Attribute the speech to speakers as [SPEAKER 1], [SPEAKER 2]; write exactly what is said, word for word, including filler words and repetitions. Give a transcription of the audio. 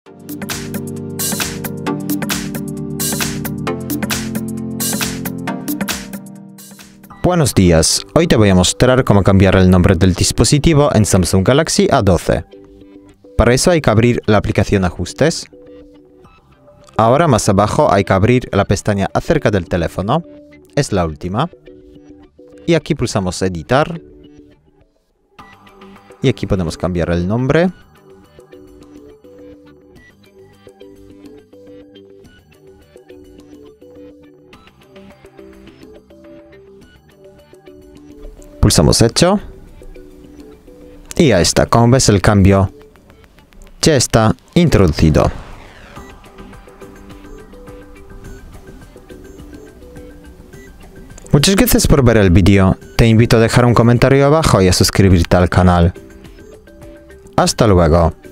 [SPEAKER 1] Buenos días, hoy te voy a mostrar cómo cambiar el nombre del dispositivo en Samsung Galaxy A doce. Para eso hay que abrir la aplicación Ajustes. Ahora más abajo hay que abrir la pestaña Acerca del teléfono, es la última. Y aquí pulsamos Editar. Y aquí podemos cambiar el nombre. Pulsamos Hecho. Y ya está, como ves el cambio ya está introducido. Muchas gracias por ver el vídeo, te invito a dejar un comentario abajo y a suscribirte al canal. Hasta luego.